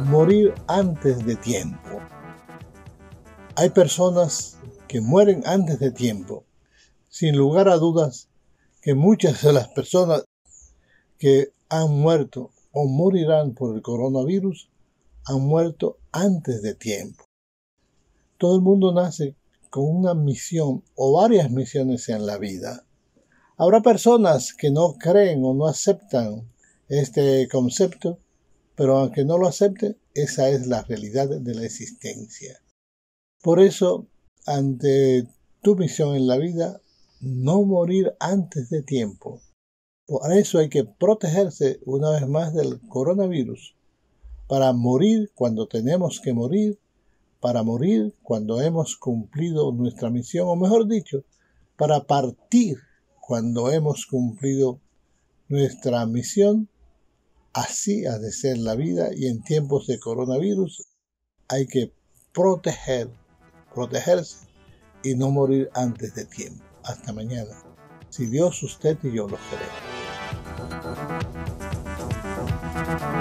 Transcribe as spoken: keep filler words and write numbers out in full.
morir antes de tiempo. Hay personas que mueren antes de tiempo. Sin lugar a dudas que muchas de las personas que han muerto o morirán por el coronavirus han muerto antes de tiempo. Todo el mundo nace con una misión o varias misiones en la vida. Habrá personas que no creen o no aceptan este concepto, pero aunque no lo acepten, esa es la realidad de la existencia. Por eso, ante tu misión en la vida, no morir antes de tiempo. Por eso hay que protegerse una vez más del coronavirus, para morir cuando tenemos que morir, para morir cuando hemos cumplido nuestra misión, o mejor dicho, para partir cuando hemos cumplido nuestra misión. Así ha de ser la vida, y en tiempos de coronavirus hay que proteger, protegerse y no morir antes de tiempo. Hasta mañana, si Dios, usted y yo lo queremos.